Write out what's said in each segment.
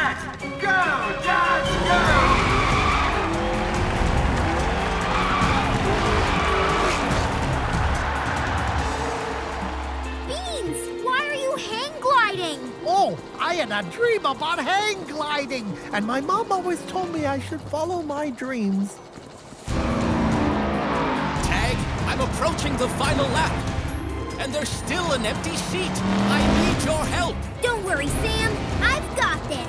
set, go, Dodge, go! Beans, why are you hang gliding? Oh, I had a dream about hang gliding, and my mom always told me I should follow my dreams. Tag, I'm approaching the final lap. And there's still an empty seat. I need your help. Don't worry, Sam. I've got this.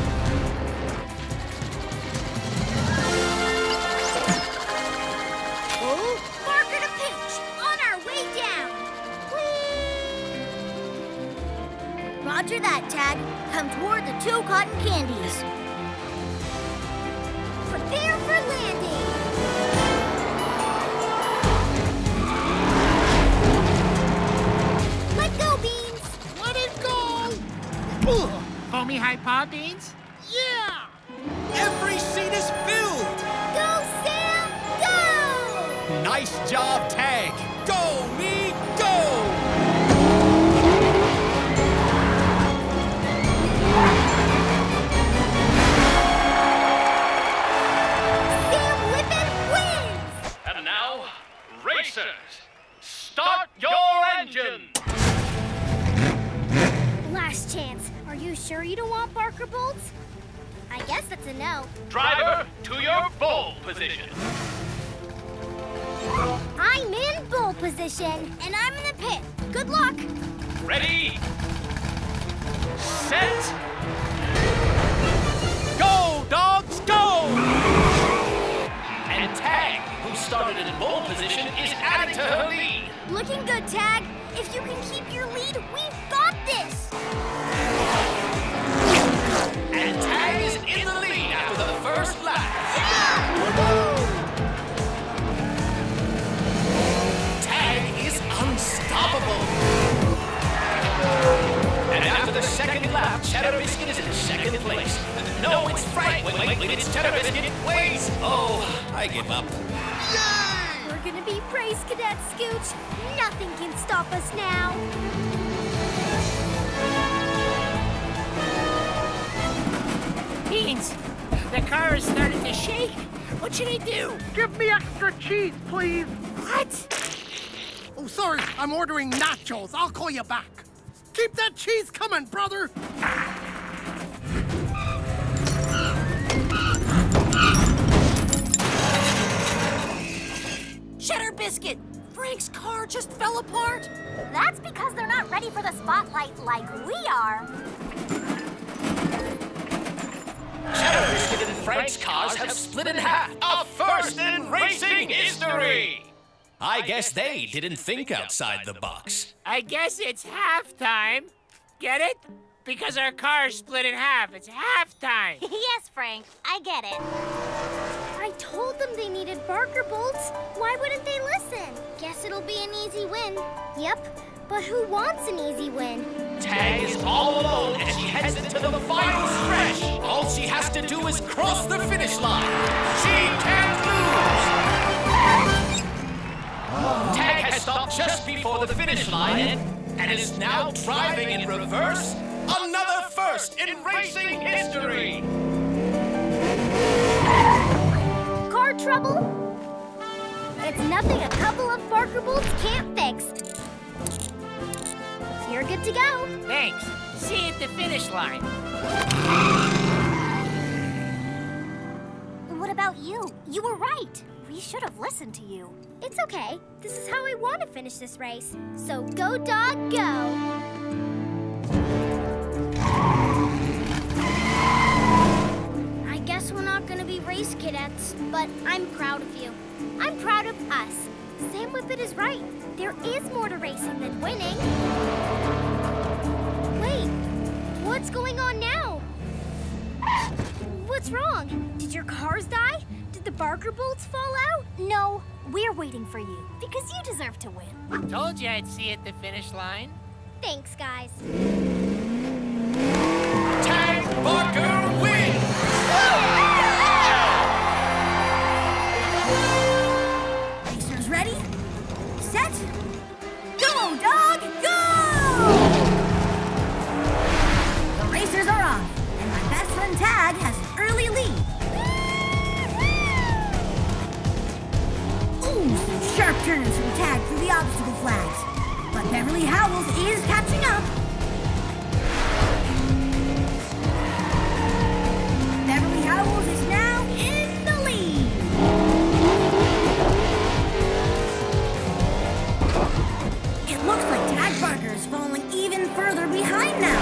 Oh? Barker to pinch. On our way down. Whee! Roger that, Tag. Come toward the 2 cotton candies. Prepare for landing. Pull me high paw, Beans? Yeah! Every seat is filled. Go, Sam, go! Nice job, Tag. Go, me, go! Sam Whippet wins! And now, racers, start your engine! Last chance. Are you sure you don't want Barker bolts? I guess that's a no. Driver, to your bull position. I'm in bull position, and I'm in the pit. Good luck. Ready, set, Go, dogs, go! and Tag, who started in bull position, is adding to her lead. Looking good, Tag. If you can keep your lead, we've got this. And Tag is in the lead after the first lap. Tag is unstoppable. And after the second lap, Cheddar Biscuit is in second place. No, it's Frank. Wait, it's Cheddar Biscuit. Wait! Oh, I give up. We're gonna be race cadets, Scooch. Nothing can stop us now. Beans, the car is starting to shake. What should I do? Give me extra cheese, please. What? Oh, sorry, I'm ordering nachos. I'll call you back. Keep that cheese coming, brother. Cheddar Biscuit, Frank's car just fell apart. That's because they're not ready for the spotlight like we are. Cheddar Biscuit and Frank's cars have split in half. A first in racing history! I guess they didn't think outside the box. I guess it's halftime. Get it? Because our car's split in half. It's halftime. Yes, Frank, I get it. I told them they needed Barker bolts. Why wouldn't they listen? Guess it'll be an easy win. Yep, but who wants an easy win? Tag is all alone as she heads into the final stretch. All she has to do is cross the finish line. She can't lose. Tag has stopped just before the finish line and is now driving in reverse. Another first in racing history. Car trouble? It's nothing a couple of Barker bolts can't fix. You're good to go. Thanks. See you at the finish line. What about you? You were right. We should have listened to you. It's okay. This is how I want to finish this race. So go, dog, go. I guess we're not going to be race cadets, but I'm proud of you. I'm proud of us. Sam Whippet is right. There is more to racing than winning. Wait, what's going on now? What's wrong? Did your cars die? Did the Barker bolts fall out? No, we're waiting for you because you deserve to win. Told you I'd see you at the finish line. Thanks, guys. Tag Barker wins! Racers ready? Set? Go, dog, go! The racers are on, and my best friend Beverly Howells is catching up. Beverly Howells is now in the lead. It looks like Tag Barker is falling even further behind now.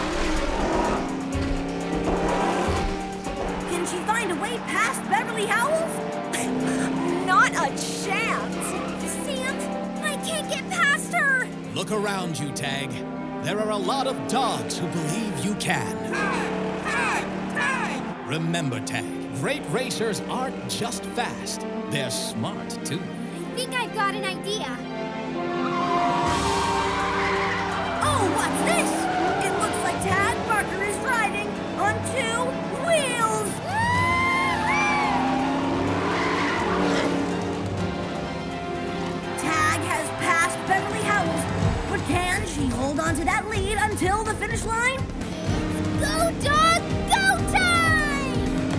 Can she find a way past Beverly Howells? Not a chance. Sam, I can't get past her. Look around you, Tag. There are a lot of dogs who believe you can. Remember, Tag, great racers aren't just fast. They're smart, too. I think I've got an idea. Oh, what's this? It looks like Tag Barker is driving on 2 wheels. Tag has passed Beverly Howells, but can she hold on to that lead until the finish line? Go, dog! Go time!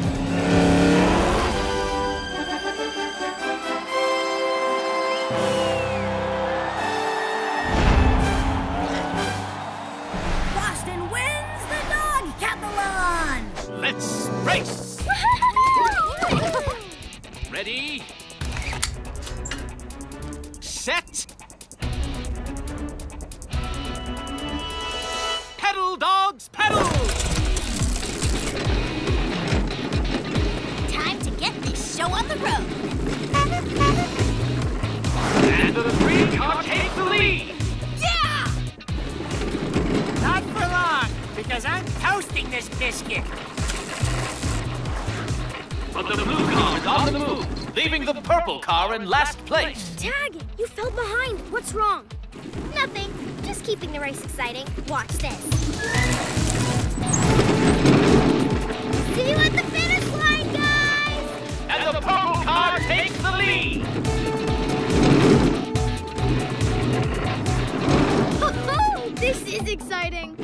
Pawston wins the dog cathalon! Let's race! Ready? Set! Pedal, dogs, pedal! Time to get this show on the road. And the green car takes the lead! Yeah! Not for long, because I'm toasting this biscuit. But the blue car is on the move, leaving the purple car in last place. Tag, you fell behind. What's wrong? Nothing. Just keeping the race exciting. Watch this. See you at the finish line, guys! And the purple car takes the lead. Ho-ho! This is exciting.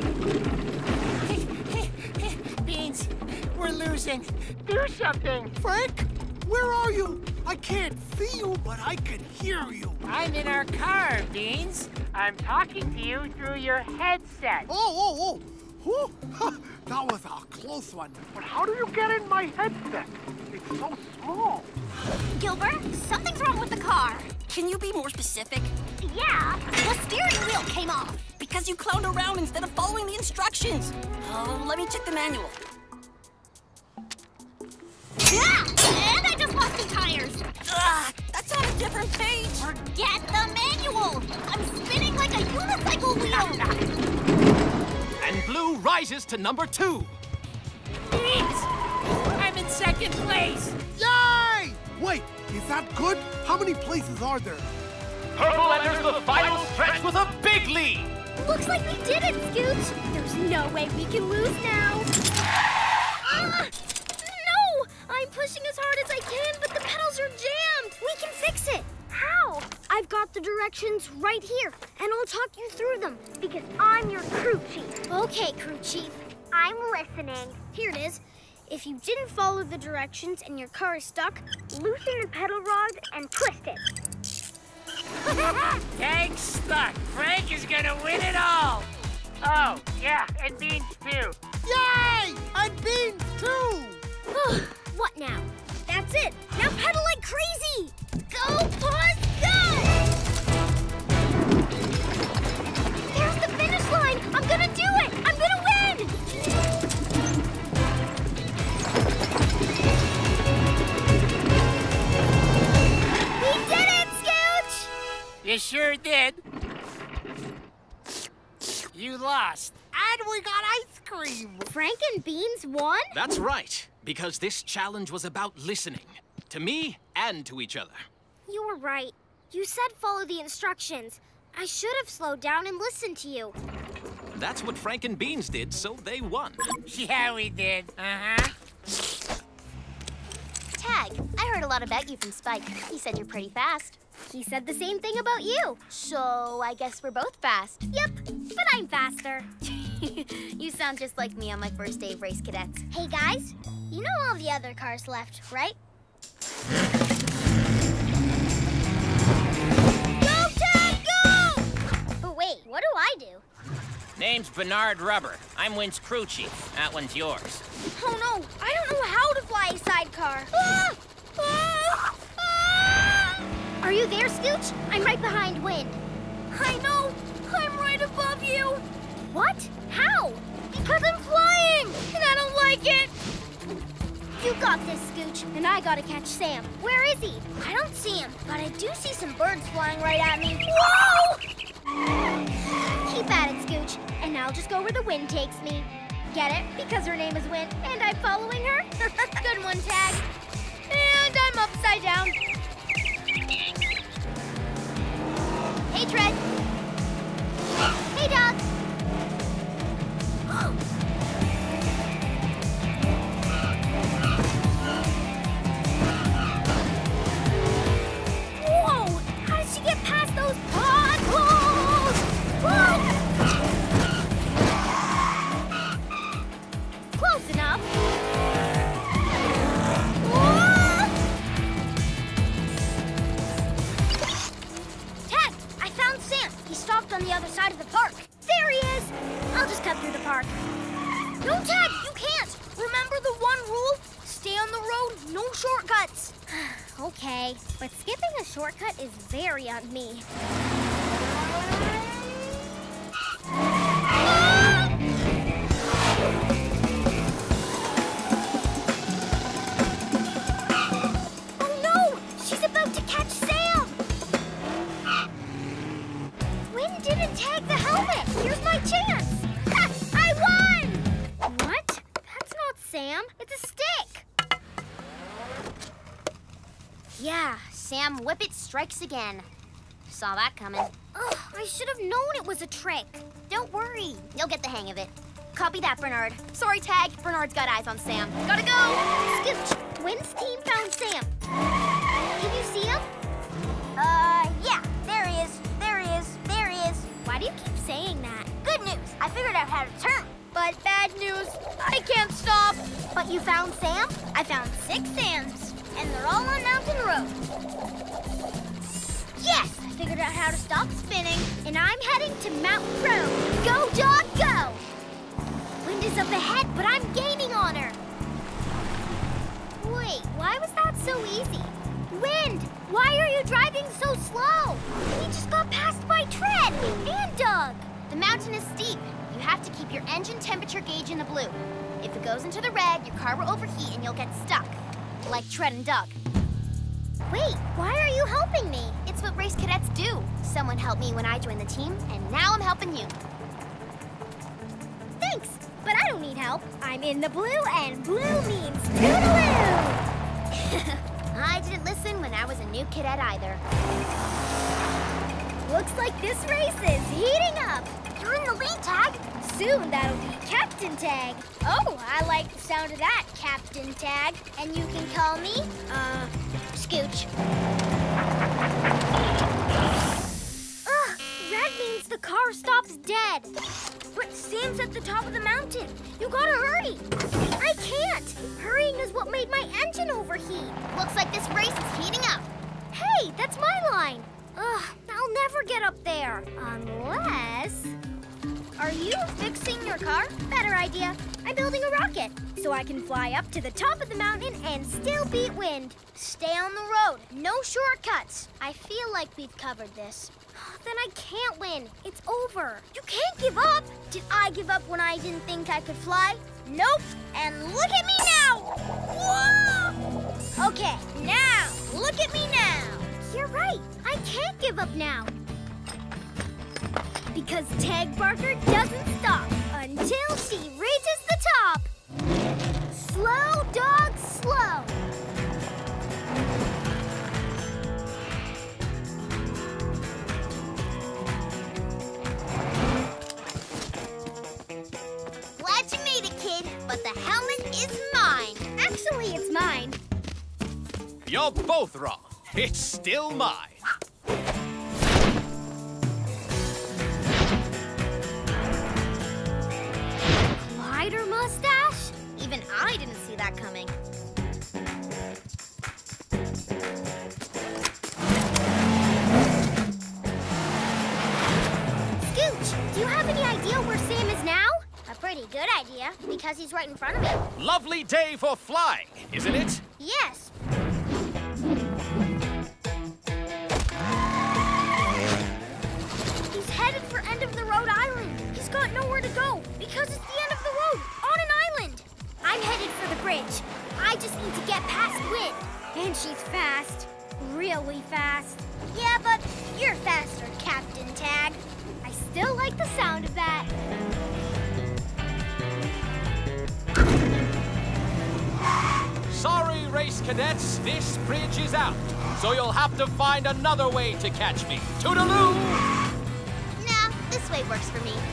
Beans, we're losing. Do something. Frank, where are you? I can't see you, but I can hear you. I'm in our car, Beans. I'm talking to you through your headset. Oh. Whew. That was a close one. But how do you get in my headset? It's so small. Gilbert, something's wrong with the car. Can you be more specific? Yeah, the steering wheel came off. Because you clowned around instead of following the instructions. Oh, let me check the manual. Yeah, and I just lost 2 tires. That's on a different page. Forget the manual. I'm spinning like a unicycle wheel. And blue rises to number 2. Beans, I'm in second place. Yay! Wait, is that good? How many places are there? Purple enters the final stretch with a big lead. Looks like we did it, Scooch. There's no way we can lose now. No! I'm pushing as hard as I can, but the pedals are jammed. We can fix it. How? I've got the directions right here, and I'll talk you through them, because I'm your crew chief. Okay, crew chief. I'm listening. Here it is. If you didn't follow the directions and your car is stuck, loosen the pedal rods and twist it. Tag's stuck. Frank is gonna win it all. Oh, yeah, and Beans too. Yay! And beans too! What now? That's it. Now pedal like crazy. Go, Paws, go! There's the finish line. I'm gonna do it. I'm gonna win. We did it, Scooch! You sure did. You lost. And we got ice cream! Frank and Beans won? That's right, because this challenge was about listening. To me and to each other. You were right. You said follow the instructions. I should have slowed down and listened to you. That's what Frank and Beans did, so they won. Yeah, we did. Uh-huh. Tag, I heard a lot about you from Spike. He said you're pretty fast. He said the same thing about you. So I guess we're both fast. Yep, but I'm faster. You sound just like me on my first day of race cadets. Hey guys, you know all the other cars left, right? Go, Tag, go! But wait, What do I do? Name's Bernard Rubber. I'm Wynn's crew chief. That one's yours. Oh no, I don't know how to fly a sidecar. Ah! Ah! Ah! Are you there, Scooch? I'm right behind Wynn. I know. I'm right above you. What? How? Because I'm flying, and I don't like it. You got this, Scooch, and I gotta catch Sam. Where is he? I don't see him, but I do see some birds flying right at me. Whoa! Keep at it, Scooch, and I'll just go where the wind takes me. Get it? Because her name is Wynn, and I'm following her? Good one, Tag. And I'm upside down. Hey, Tread. Hey, Dog. Whoa! How did she get past those potholes? Whoa! Close enough. Whoa! Tag! I found Sam. He stopped on the other side of the park. There he is. I'll just cut through the park. No, Tag, you can't. Remember the one rule? Stay on the road, no shortcuts. Okay, but skipping a shortcut is very on me. Oh no! She's about to catch Sam! Wynn didn't tag the helmet. Here's my chance. Ha! I won! What? That's not Sam. It's a stick. Yeah, Sam Whippet strikes again. Saw that coming. Ugh, I should have known it was a trick. Don't worry, you'll get the hang of it. Copy that, Bernard. Sorry, Tag. Bernard's got eyes on Sam. Gotta go! Scooch, Wynn's team found Sam. Can you see him? Yeah. There he is. There he is. There he is. Why do you keep saying that? Good news. I figured out how to turn. But bad news, I can't stop. But you found Sam? I found 6 Sams, and they're all on Mountain Road. Yes, I figured out how to stop spinning, and I'm heading to Mountain Road. Go, Dog, go! Wind is up ahead, but I'm gaining on her. Wait, why was that so easy? Wind, why are you driving so slow? We just got passed by Tread and Doug. The mountain is steep. You have to keep your engine temperature gauge in the blue. If it goes into the red, your car will overheat and you'll get stuck. Like Tread and Doug. Wait, why are you helping me? It's what race cadets do. Someone helped me when I joined the team, and now I'm helping you. Thanks, but I don't need help. I'm in the blue, and blue means toodaloo. I didn't listen when I was a new cadet either. Looks like this race is heating up. You're in the lead, Tag. Soon that'll be Captain Tag. Oh, I like the sound of that, Captain Tag. And you can call me, Scooch. Ugh, red means the car stops dead. But Sam's at the top of the mountain. You gotta hurry. I can't. Hurrying is what made my engine overheat. Looks like this race is heating up. Hey, that's my line. Ugh, I'll never get up there. Unless... Are you fixing your car? Better idea. I'm building a rocket, so I can fly up to the top of the mountain and still beat wind. Stay on the road. No shortcuts. I feel like we've covered this. Then I can't win. It's over. You can't give up. Did I give up when I didn't think I could fly? Nope. And look at me now. Whoa! Okay, now, look at me now. You're right. I can't give up now. Because Tag Barker doesn't stop until she reaches the top. Slow, dog, slow. Glad you made it, kid, but the helmet is mine. Actually, it's mine. You're both wrong. It's still mine. Glider mustache? Even I didn't see that coming. Scooch, Yeah, because he's right in front of me. Lovely day for flying, isn't it? Yes. He's headed for end of the road island. He's got nowhere to go because it's the end of the road on an island. I'm headed for the bridge. I just need to get past Win. And she's fast. Really fast. Yeah, but you're faster, Captain Tag. I still like the sound of that. Sorry, race cadets, this bridge is out. So you'll have to find another way to catch me. Toodaloo! Nah, this way works for me.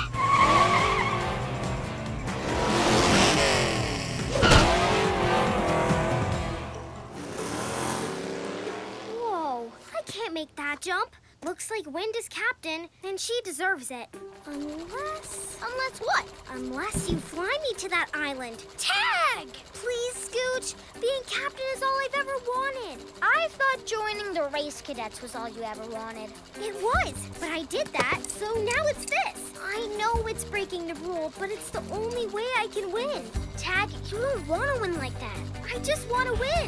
Whoa, I can't make that jump. Looks like Wind is captain, and she deserves it. Unless what? Unless you fly me to that island. Tag! Please, Scooch. Being captain is all I've ever wanted. I thought joining the race cadets was all you ever wanted. It was, but I did that, so now it's this. I know it's breaking the rule, but it's the only way I can win. Tag, you don't want to win like that. I just want to win.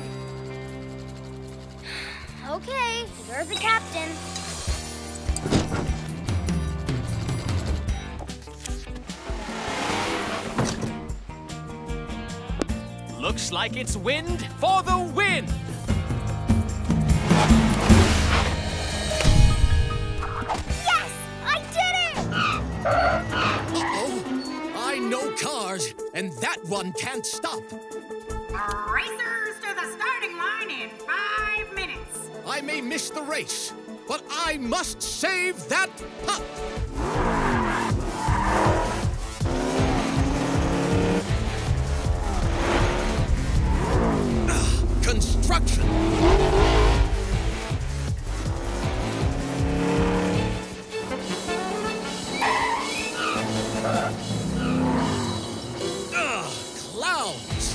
Okay, you're the captain. Looks like it's Wind for the win! Yes! I did it! Uh-oh! I know cars, and that one can't stop. Racers to the starting line in 5 minutes. I may miss the race, but I must save that pup! Construction! Clowns!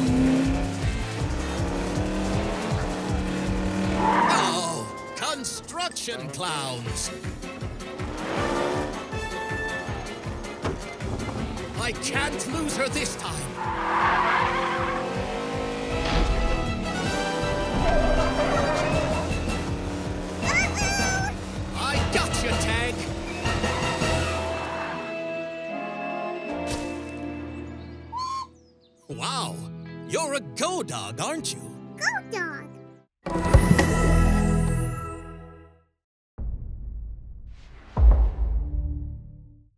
Oh, construction clowns! I can't lose her this time. Tag. Wow, you're a go dog, aren't you? Go dog.